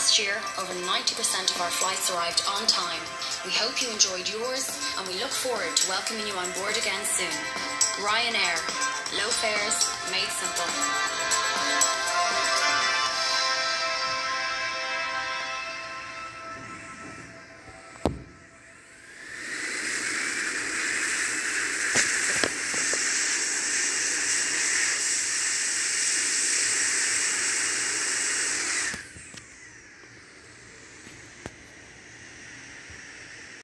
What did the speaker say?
Last year, over 90% of our flights arrived on time. We hope you enjoyed yours, and we look forward to welcoming you on board again soon. rYaNaIr. Low fares, made simple.